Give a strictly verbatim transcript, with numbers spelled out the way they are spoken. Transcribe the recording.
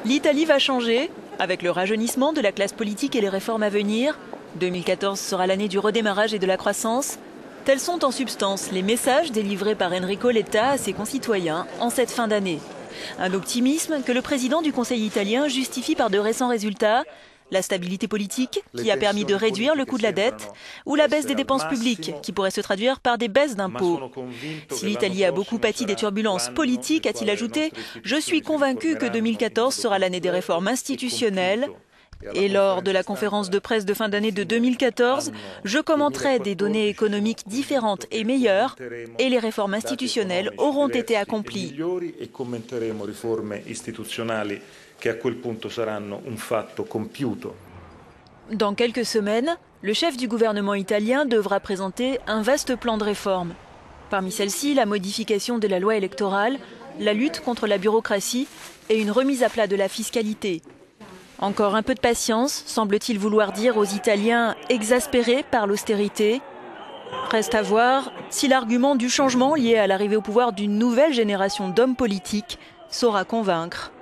L'Italie va changer, avec le rajeunissement de la classe politique et les réformes à venir. deux mille quatorze sera l'année du redémarrage et de la croissance. Tels sont en substance les messages délivrés par Enrico Letta à ses concitoyens en cette fin d'année. Un optimisme que le président du Conseil italien justifie par de récents résultats. La stabilité politique, qui a permis de réduire le coût de la dette, ou la baisse des dépenses publiques, qui pourrait se traduire par des baisses d'impôts. Si l'Italie a beaucoup pâti des turbulences politiques, a-t-il ajouté, je suis convaincu que deux mille quatorze sera l'année des réformes institutionnelles. Et lors de la conférence de presse de fin d'année de deux mille quatorze, je commenterai des données économiques différentes et meilleures, et les réformes institutionnelles auront été accomplies. Dans quelques semaines, le chef du gouvernement italien devra présenter un vaste plan de réforme. Parmi celles-ci, la modification de la loi électorale, la lutte contre la bureaucratie et une remise à plat de la fiscalité. Encore un peu de patience, semble-t-il vouloir dire aux Italiens exaspérés par l'austérité. Reste à voir si l'argument du changement lié à l'arrivée au pouvoir d'une nouvelle génération d'hommes politiques saura convaincre.